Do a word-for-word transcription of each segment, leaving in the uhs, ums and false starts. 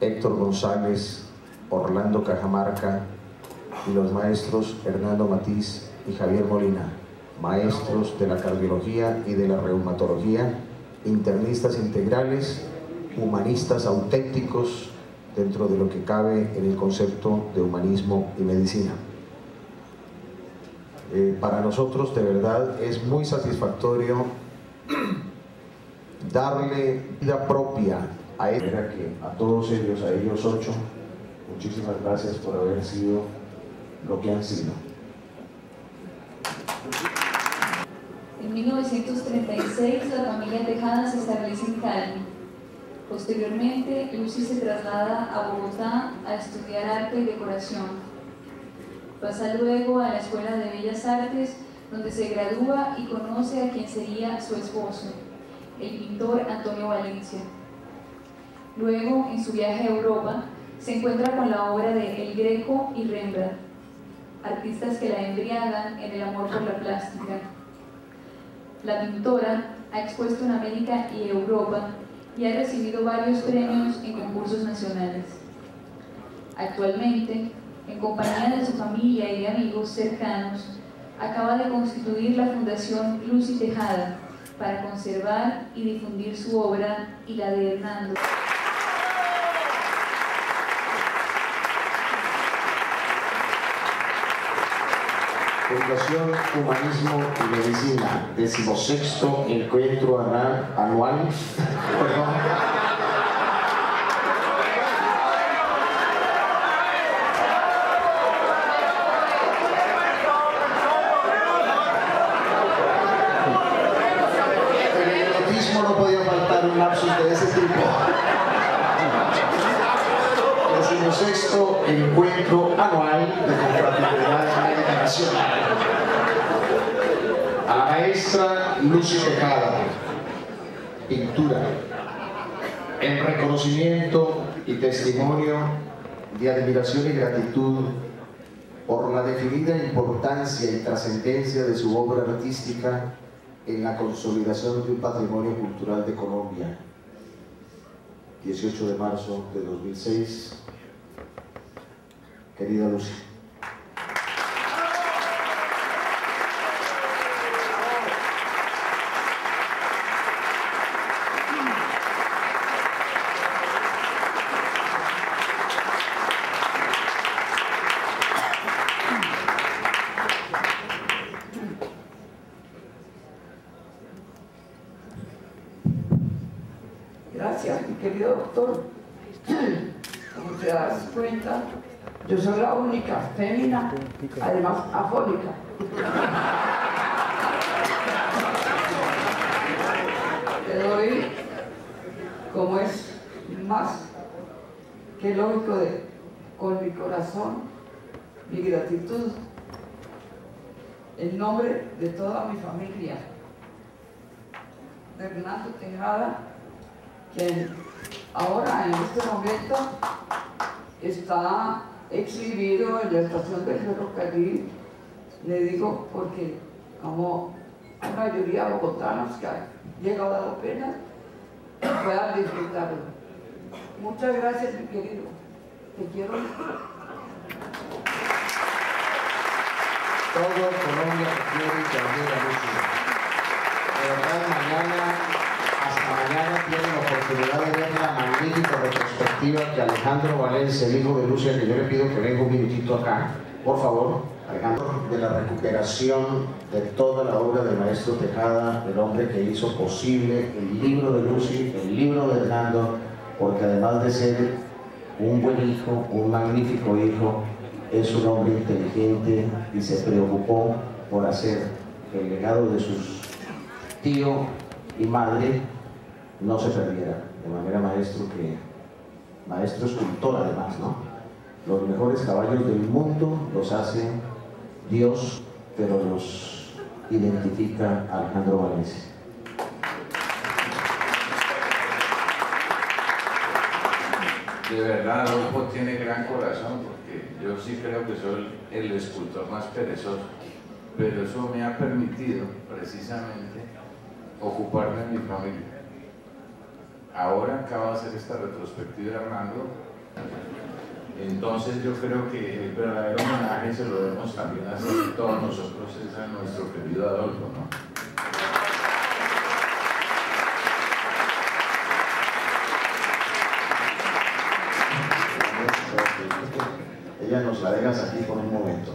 Héctor González, Orlando Cajamarca y los maestros Hernando Matiz y Javier Molina, maestros de la cardiología y de la reumatología, internistas integrales, humanistas auténticos dentro de lo que cabe en el concepto de humanismo y medicina. Eh, para nosotros de verdad es muy satisfactorio darle vida propia a, que a todos ellos, a ellos ocho. Muchísimas gracias por haber sido lo que han sido. En mil novecientos treinta y seis la familia Tejada se establece en Cali. Posteriormente, Lucy se traslada a Bogotá a estudiar arte y decoración. Pasa luego a la Escuela de Bellas Artes, donde se gradúa y conoce a quien sería su esposo, el pintor Antonio Valencia. Luego, en su viaje a Europa, se encuentra con la obra de El Greco y Rembrandt, artistas que la embriagan en el amor por la plástica. La pintora ha expuesto en América y Europa y ha recibido varios premios en concursos nacionales. Actualmente, en compañía de su familia y de amigos cercanos, acaba de constituir la Fundación Lucy Tejada para conservar y difundir su obra y la de Hernando. Fundación Humanismo y Medicina, decimosexto encuentro anual. Perdón. En el erotismo no podía faltar un lapsus de ese tipo. Decimosexto encuentro anual de confraternidad médica nacional. A la maestra Lucy Tejada, pintura, en reconocimiento y testimonio de admiración y gratitud por la definida importancia y trascendencia de su obra artística en la consolidación de un patrimonio cultural de Colombia. dieciocho de marzo de dos mil seis. Querida Lucy. Gracias, mi querido doctor. Como te das cuenta, yo soy la única fémina, además afónica. Te doy, como es más que lógico, de, con mi corazón, mi gratitud, en nombre de toda mi familia, de Hernando Tejada, quien ahora en este momento está exhibido en la estación del ferrocarril. Le digo porque como la mayoría de bogotanos que han llegado a la pena puedan disfrutarlo. Muchas gracias, mi querido, te quiero. Todo Colombia te quiere y te admira mucho. De verdad, mañana, hasta mañana tienen la oportunidad de ver la magnífica retrospectiva que Alejandro Valencia, el hijo de Lucia, que yo le pido que venga un minutito acá, por favor, Alejandro, de la recuperación de toda la obra del maestro Tejada, el hombre que hizo posible el libro de Lucy, el libro de Hernando, porque además de ser un buen hijo, un magnífico hijo, es un hombre inteligente y se preocupó por hacer que el legado de sus tío y madre no se perdiera, de manera maestro que maestro escultor además, ¿no? Los mejores caballos del mundo los hace Dios, pero los identifica Alejandro Valencia. De verdad, Adolfo tiene gran corazón, porque yo sí creo que soy el escultor más perezoso, pero eso me ha permitido precisamente ocuparme de mi familia. ahora acaba de hacer esta retrospectiva Hernando. Entonces yo creo que el verdadero homenaje se lo debemos también hacer todos nosotros, es a nuestro querido Adolfo, ¿no? Ella nos la dejas aquí por un momento.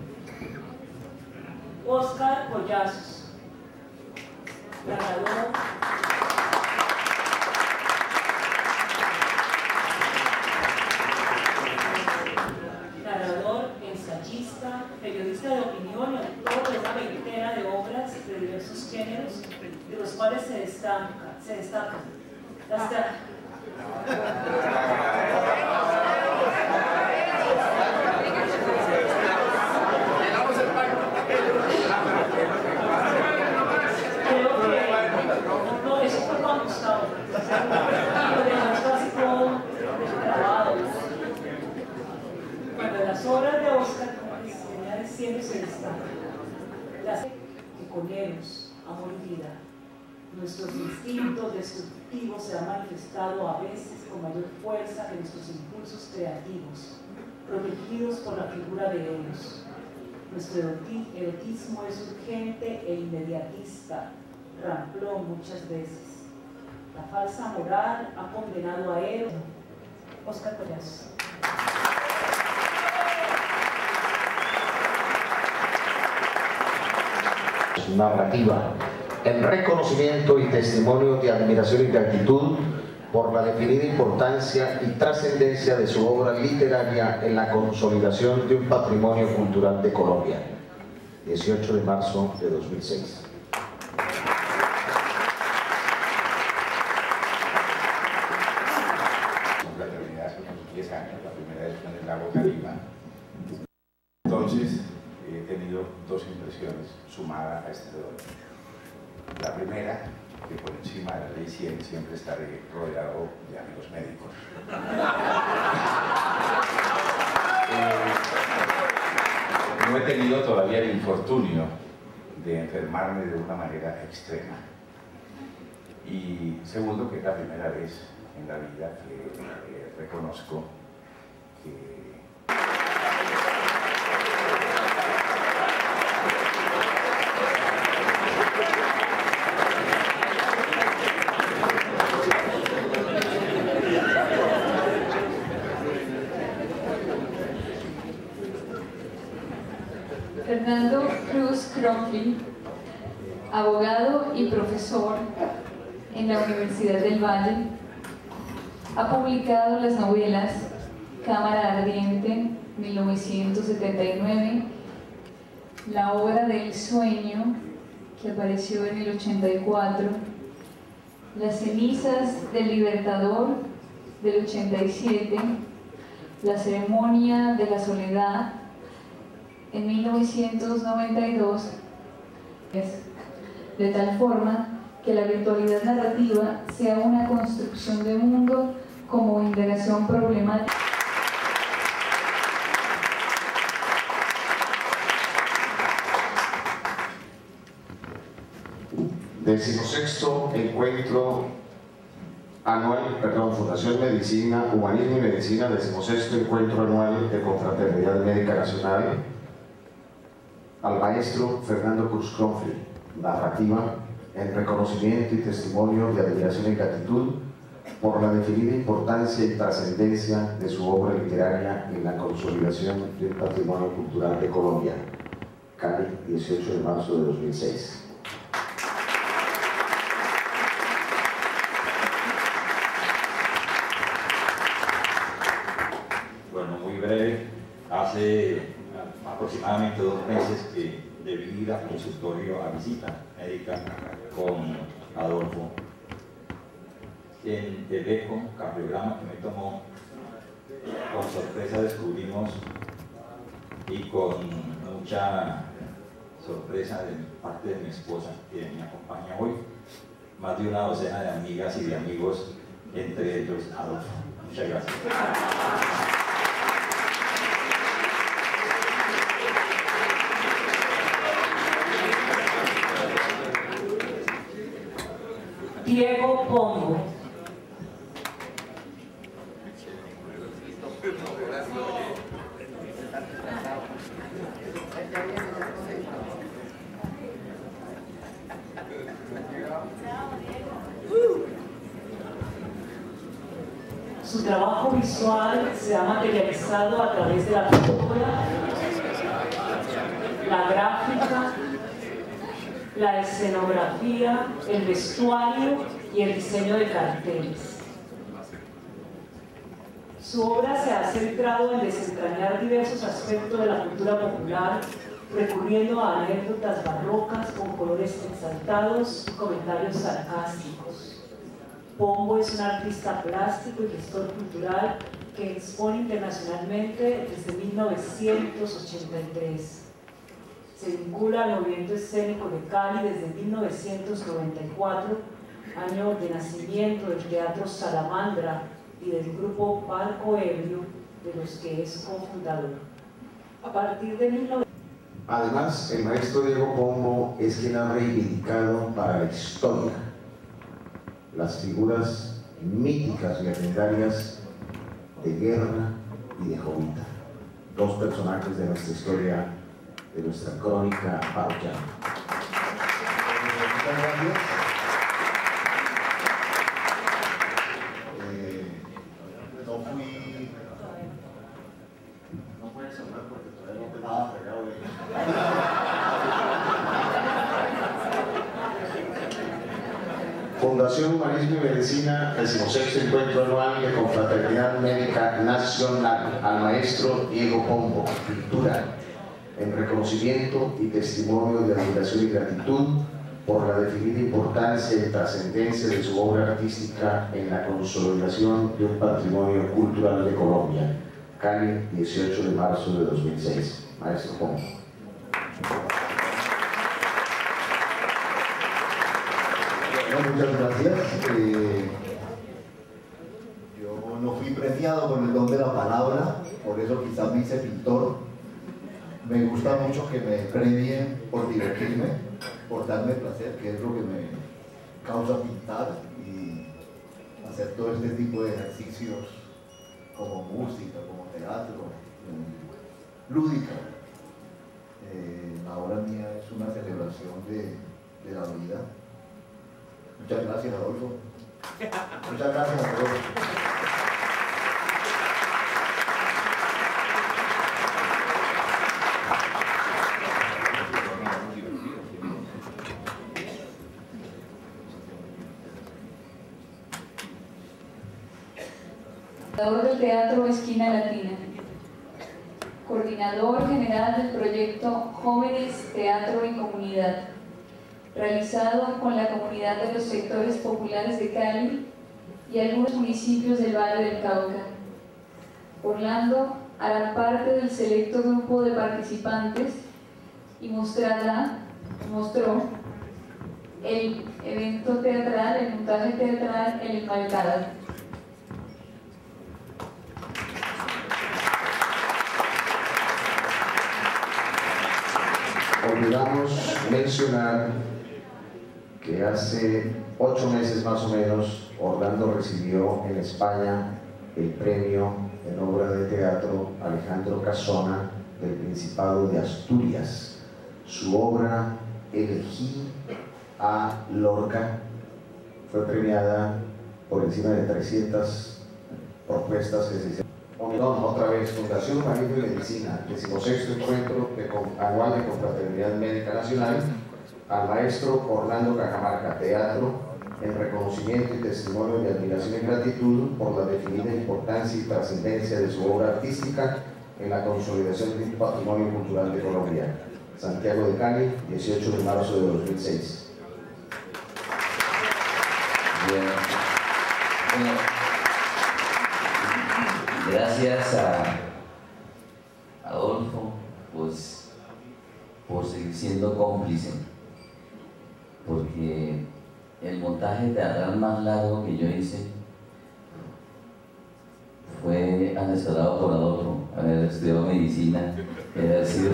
Óscar Collazos, narrador, narrador, ensayista, periodista de opinión y autor de una veintena de obras de diversos géneros, de los cuales se destaca, se destacan las Bueno, las obras de Óscar, como les venía diciendo, se destacan. Las piconeros, amor y vida. Nuestros instintos destructivos se han manifestado a veces con mayor fuerza que nuestros impulsos creativos, protegidos por la figura de Eros. Nuestro erotismo es urgente e inmediatista, ramplón muchas veces. La falsa moral ha condenado a Eros. Óscar Collazos. Narrativa, en reconocimiento y testimonio de admiración y gratitud por la definida importancia y trascendencia de su obra literaria en la consolidación de un patrimonio cultural de Colombia. dieciocho de marzo de dos mil seis. La primera vez en el lago Calima. Entonces he tenido dos impresiones sumadas a este dolor. La primera, que por encima de la ley cien siempre estaré rodeado de amigos médicos. eh, no he tenido todavía el infortunio de enfermarme de una manera extrema. Y segundo, que es la primera vez en la vida que eh, reconozco que Fernando Cruz Crumfly, abogado y profesor en la Universidad del Valle, ha publicado las novelas Cámara Ardiente, mil novecientos setenta y nueve, La Hora del Sueño, que apareció en el ochenta y cuatro, Las Cenizas del Libertador, del ochenta y siete, La Ceremonia de la Soledad, en mil novecientos noventa y dos, de tal forma que la virtualidad narrativa sea una construcción de mundo como indagación problemática. Decimosexto encuentro anual, perdón, Fundación Medicina, Humanismo y Medicina, decimosexto encuentro anual de Confraternidad Médica Nacional, al maestro Fernando Cruz Crumfly, narrativa, en reconocimiento y testimonio de admiración y gratitud por la definida importancia y trascendencia de su obra literaria en la consolidación de un patrimonio cultural de Colombia. Cali, dieciocho de marzo de dos mil seis. Bueno, muy breve. Hace aproximadamente dos meses que debí ir al consultorio a visita médica con Adolfo. En el eco, cardiograma que me tomó, con sorpresa descubrimos y con mucha sorpresa de parte de mi esposa, que me acompaña hoy, más de una docena de amigas y de amigos, entre ellos Adolfo. Muchas gracias. Diego Pombo, Su trabajo visual se ha materializado a través de la pintura, la gráfica, la escenografía, el vestuario y el diseño de carteles. Su obra se ha centrado en desentrañar diversos aspectos de la cultura popular, recurriendo a anécdotas barrocas con colores exaltados y comentarios sarcásticos. Pombo es un artista plástico y gestor cultural que expone internacionalmente desde mil novecientos ochenta y tres. Se vincula al movimiento escénico de Cali desde mil novecientos noventa y cuatro, año de nacimiento del Teatro Salamandra y del grupo Palco Ebrio, de los que es cofundador. A partir de mil novecientos... Además, el maestro Diego Pombo es quien ha reivindicado para la historia las figuras míticas y legendarias de Guerra y de Jovita, dos personajes de nuestra historia, de nuestra crónica parroquial. Muchas gracias. Eh, no fui... No puedes hablar porque todavía no te has entregado de... Fundación Humanismo y Medicina, decimosexto encuentro anual de Confraternidad Médica Nacional al maestro Diego Pombo, pintura, en reconocimiento y testimonio de admiración y gratitud por la definida importancia y trascendencia de su obra artística en la consolidación de un patrimonio cultural de Colombia. Cali, dieciocho de marzo de dos mil seis. Maestro Pombo. Muchas gracias. Eh, yo no fui premiado con el don de la palabra, por eso quizás me hice pintor. Me gusta mucho que me premien por divertirme, por darme placer, que es lo que me causa pintar y hacer todo este tipo de ejercicios como música, como teatro, eh, lúdica. Eh, la obra mía es una celebración de, de la vida. Muchas gracias, Adolfo. Muchas gracias a todos. Coordinador del Teatro Esquina Latina. Coordinador general del proyecto Jóvenes Teatro y Comunidad, realizado con la comunidad de los sectores populares de Cali y algunos municipios del Valle del Cauca. Orlando hará parte del selecto grupo de participantes y mostrará, mostró el evento teatral, el montaje teatral El Enmaltada. Olvidamos mencionar que hace ocho meses más o menos Orlando recibió en España el premio en obra de teatro Alejandro Casona del Principado de Asturias. Su obra Elegí a Lorca fue premiada por encima de trescientas propuestas que se hicieron. Perdón, otra vez, Fundación Humanismo y Medicina, decimosexto encuentro de, anual de Confraternidad Médica Nacional, al maestro Orlando Cajamarca, teatro, en reconocimiento y testimonio de admiración y gratitud por la definida importancia y trascendencia de su obra artística en la consolidación de un patrimonio cultural de Colombia. Santiago de Cali, dieciocho de marzo de dos mil seis. Bien. Bueno, gracias a Adolfo pues, por seguir siendo cómplice, porque el montaje teatral más largo que yo hice fue asesorado por Adolfo, haber estudiado medicina y haber sido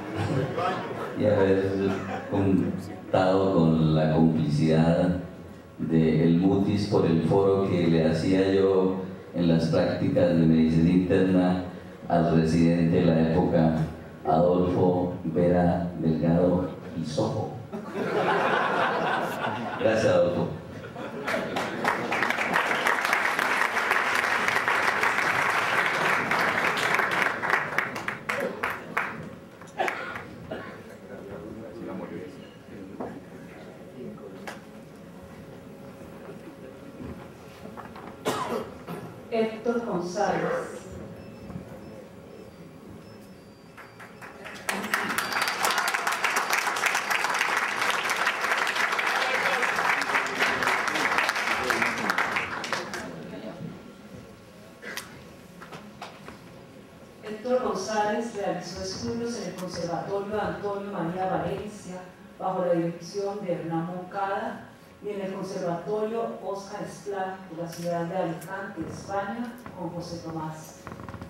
y haber contado con la complicidad del Mutis por el foro que le hacía yo en las prácticas de medicina interna al residente de la época, Adolfo Vera Delgado y Sojo. Gracias, Adolfo. Héctor González. Héctor González realizó estudios en el Conservatorio Antonio María Valencia bajo la dirección de Hernán Moncada y en el Conservatorio Óscar Esplá de la ciudad de Alicante, España, con José Tomás.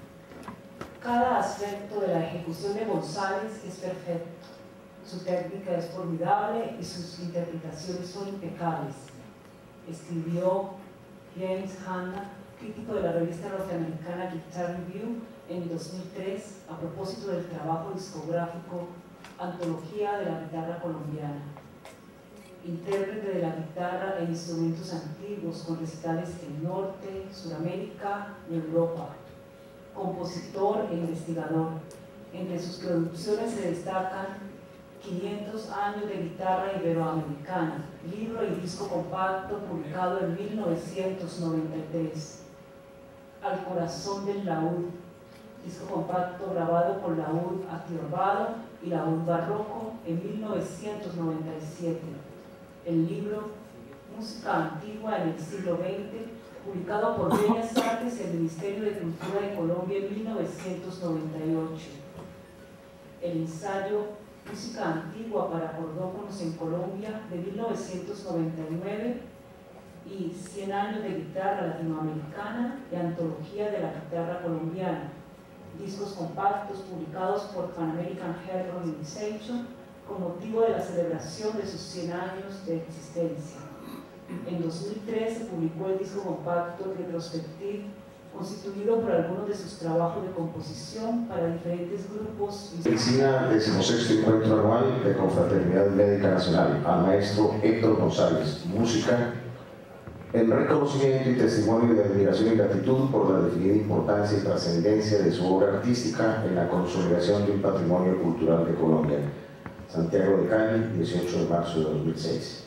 Cada aspecto de la ejecución de González es perfecto. Su técnica es formidable y sus interpretaciones son impecables. Escribió James Hanna, crítico de la revista norteamericana Guitar Review, en dos mil tres, a propósito del trabajo discográfico Antología de la Guitarra Colombiana. Intérprete de la guitarra e instrumentos antiguos con recitales en Norte, Suramérica y Europa. Compositor e investigador. Entre sus producciones se destacan quinientos años de guitarra iberoamericana, libro y disco compacto publicado en mil novecientos noventa y tres. Al corazón del laúd, disco compacto grabado por Laúd Atiorbado y Laúd Barroco en mil novecientos noventa y siete. El libro Música Antigua en el siglo veinte, publicado por Bellas Artes y el Ministerio de Cultura de Colombia en mil novecientos noventa y ocho. El ensayo Música Antigua para cordófonos en Colombia de mil novecientos noventa y nueve y cien años de guitarra latinoamericana y Antología de la Guitarra Colombiana, discos compactos publicados por Pan American Health Organization con motivo de la celebración de sus cien años de existencia. En dos mil tres se publicó el disco compacto Retrospective, constituido por algunos de sus trabajos de composición para diferentes grupos. Medicina, decimosexto encuentro anual de Confraternidad Médica Nacional, al maestro Héctor González. Música, en reconocimiento y testimonio de admiración y gratitud por la definida importancia y trascendencia de su obra artística en la consolidación de un patrimonio cultural de Colombia. Santiago de Cali, dieciocho de marzo de dos mil seis.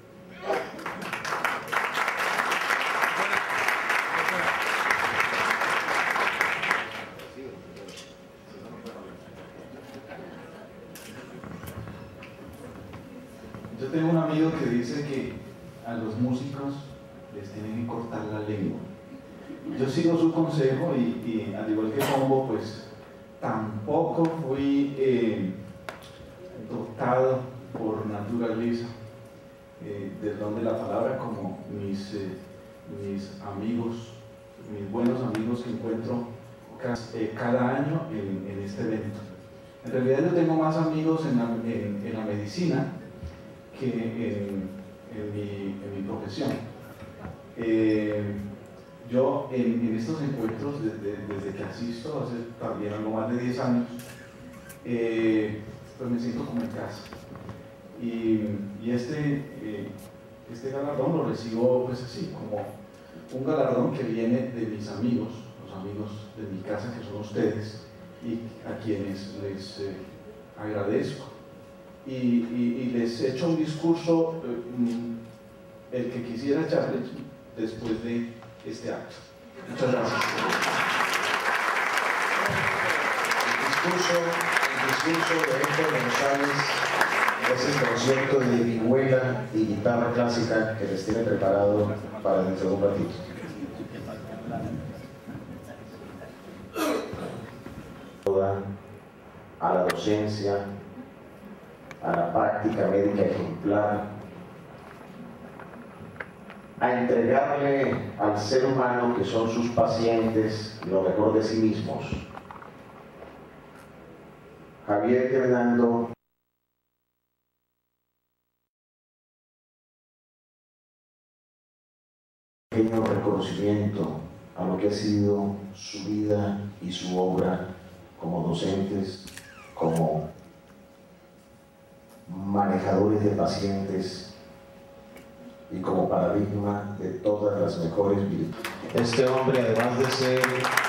Yo tengo un amigo que dice que a los músicos les tienen que cortar la lengua. Yo sigo su consejo y, y al igual que Pombo, pues tampoco fui eh, dotado por naturaleza eh, del don de la palabra como mis, eh, mis amigos, mis buenos amigos que encuentro cada, eh, cada año en, en este evento. En realidad yo tengo más amigos en la, en, en la medicina que en, en, mi, en mi profesión. Eh, yo en, en estos encuentros, desde, desde que asisto, hace también algo más de diez años, eh, pues me siento como en casa. Y, y este, eh, este galardón lo recibo pues así, como un galardón que viene de mis amigos, los amigos de mi casa que son ustedes, y a quienes les eh, agradezco. Y, y, y les echo un discurso, eh, el que quisiera echarles después de este acto. Muchas gracias. El discurso, el discurso de Héctor González es el concierto de vihuela y guitarra clásica que les tiene preparado para dentro de un ratito. A la docencia, a la práctica médica ejemplar, a entregarle al ser humano, que son sus pacientes, lo mejor de sí mismos. Javier Hernando pequeño reconocimiento a lo que ha sido su vida y su obra como docentes, como manejadores de pacientes y como paradigma de todas las mejores virtudes. Este hombre, además de ser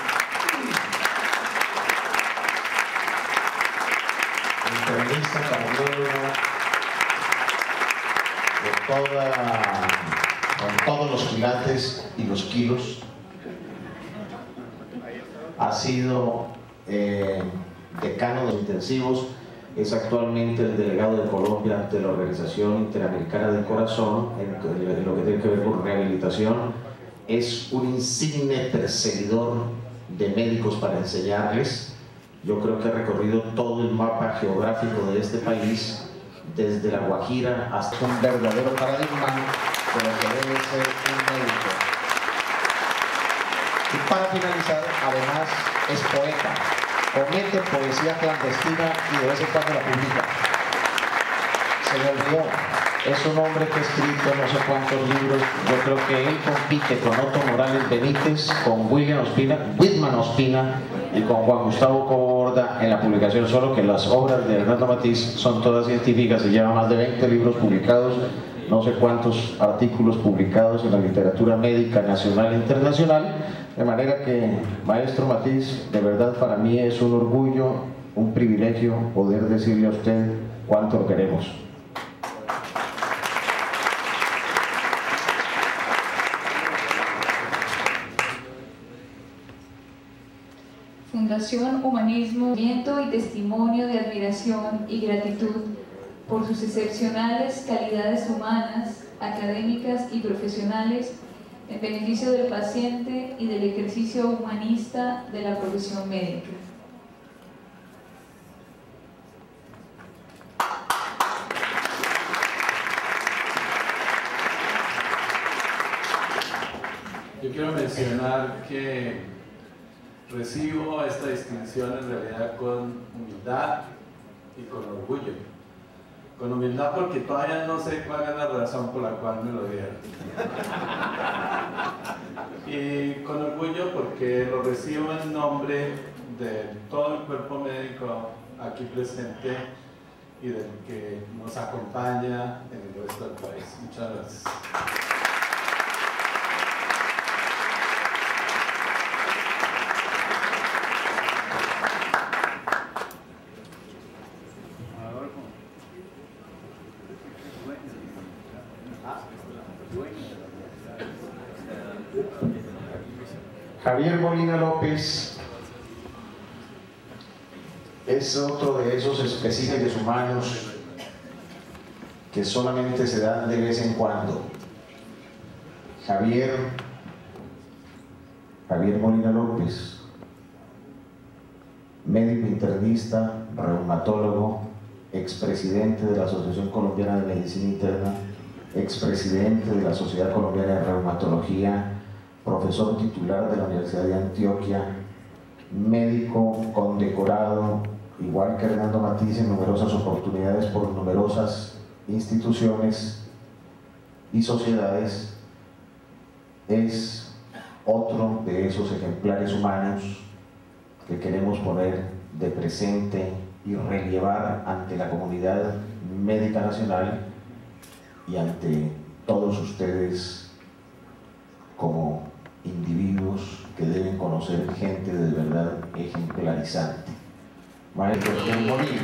internista cardiólogo de toda, con todos los quilates y los kilos, ha sido eh, decano de intensivos, es actualmente el delegado de Colombia ante la Organización Interamericana del Corazón en, en lo que tiene que ver con rehabilitación, es un insigne perseguidor de médicos para enseñarles. Yo creo que ha recorrido todo el mapa geográfico de este país, desde La Guajira hasta un verdadero paradigma de lo que debe ser un médico. Y para finalizar, además, es poeta, comete poesía clandestina y de vez en cuando la publica. Se me olvidó, es un hombre que ha escrito no sé cuántos libros. Yo creo que él compite con Otto Morales Benítez, con William Ospina, Whitman Ospina y con Juan Gustavo Coborda en la publicación, solo que las obras de Hernando Matiz son todas científicas y lleva más de veinte libros publicados, no sé cuántos artículos publicados en la literatura médica nacional e internacional, de manera que, maestro Matiz, de verdad para mí es un orgullo, un privilegio poder decirle a usted cuánto lo queremos. Fundación Humanismo, movimiento y testimonio de admiración y gratitud por sus excepcionales calidades humanas, académicas y profesionales en beneficio del paciente y del ejercicio humanista de la profesión médica. Yo quiero mencionar que recibo esta distinción en realidad con humildad y con orgullo. Con humildad porque todavía no sé cuál es la razón por la cual me lo dieron. Y con orgullo porque lo recibo en nombre de todo el cuerpo médico aquí presente y del que nos acompaña en el resto del país. Muchas gracias. Javier Molina López es otro de esos especímenes humanos que solamente se dan de vez en cuando. Javier, Javier Molina López, médico internista, reumatólogo, expresidente de la Asociación Colombiana de Medicina Interna, expresidente de la Sociedad Colombiana de Reumatología, profesor titular de la Universidad de Antioquia, médico condecorado, igual que Hernando Matiz, en numerosas oportunidades por numerosas instituciones y sociedades, es otro de esos ejemplares humanos que queremos poner de presente y relevar ante la comunidad médica nacional y ante todos ustedes como individuos que deben conocer gente de verdad ejemplarizante. Maestro Javier Molina.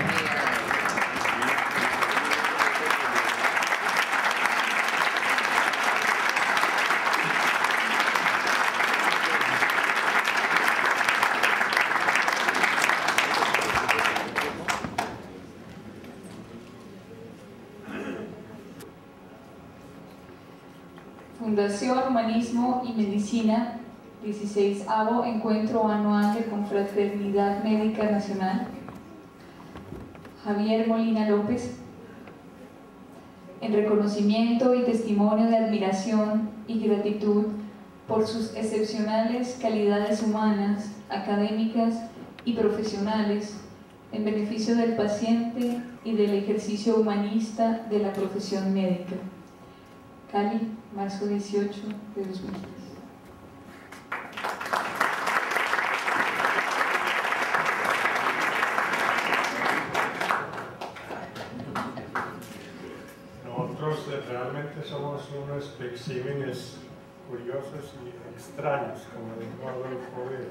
Fundación Humanismo y Medicina, dieciseisavo Encuentro Anual de Confraternidad Médica Nacional. Javier Molina López, en reconocimiento y testimonio de admiración y gratitud por sus excepcionales calidades humanas, académicas y profesionales en beneficio del paciente y del ejercicio humanista de la profesión médica. Cali, marzo dieciocho de dos mil tres. somos unos especímenes curiosos y extraños, como dijo Adolfo Vera.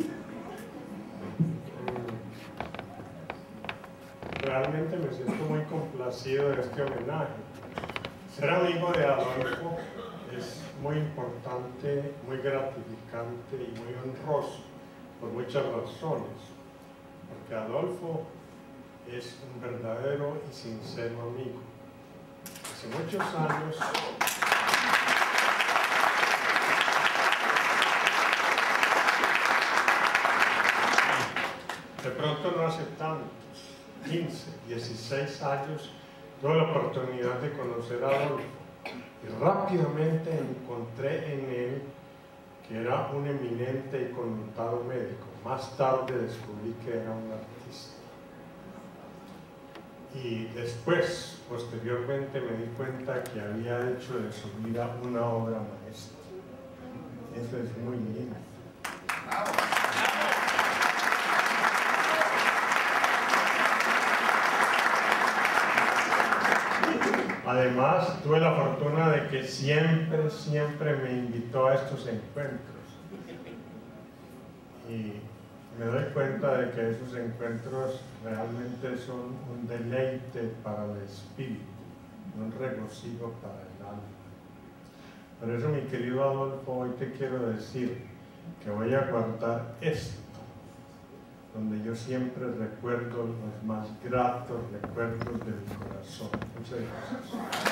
Realmente me siento muy complacido de este homenaje. Ser amigo de Adolfo es muy importante, muy gratificante y muy honroso por muchas razones, porque Adolfo es un verdadero y sincero amigo. Hace muchos años de pronto no hace tantos, quince, dieciséis años, tuve la oportunidad de conocer a Adolfo y rápidamente encontré en él que era un eminente y connotado médico. Más tarde descubrí que era un artista. Y después, posteriormente, me di cuenta que había hecho de su vida una obra maestra. Eso es muy lindo. Además, tuve la fortuna de que siempre, siempre me invitó a estos encuentros. Y me doy cuenta de que esos encuentros realmente son un deleite para el espíritu, un regocijo para el alma. Por eso, mi querido Adolfo, hoy te quiero decir que voy a guardar esto, donde yo siempre recuerdo los más gratos recuerdos de mi corazón. Muchas gracias.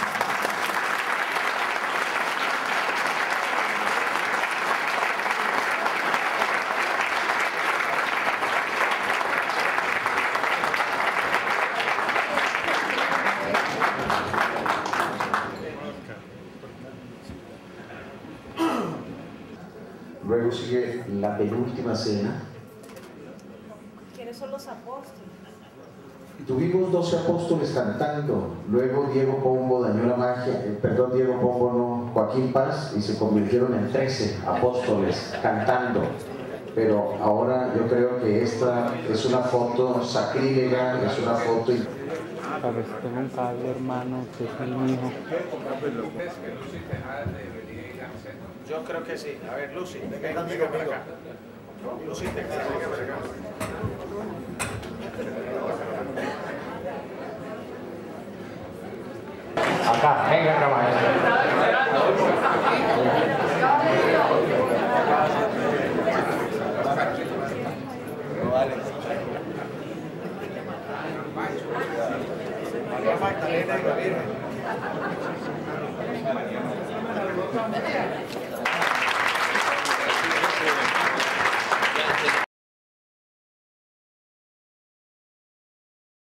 Luego sigue la penúltima cena. ¿Quiénes son los apóstoles? Tuvimos doce apóstoles cantando, luego Diego Pombo dañó la magia, eh, perdón, Diego Pombo no, Joaquín Paz, y se convirtieron en trece apóstoles cantando. Pero ahora yo creo que esta es una foto sacrílega, es una foto... Sabes, tengo un cable, hermano, que es el mío. Yo creo que sí. A ver, Lucy, venga conmigo para acá. Lucy, venga para acá. Acá, venga acá, maestro. Vale. María Magdalena y la Virgen.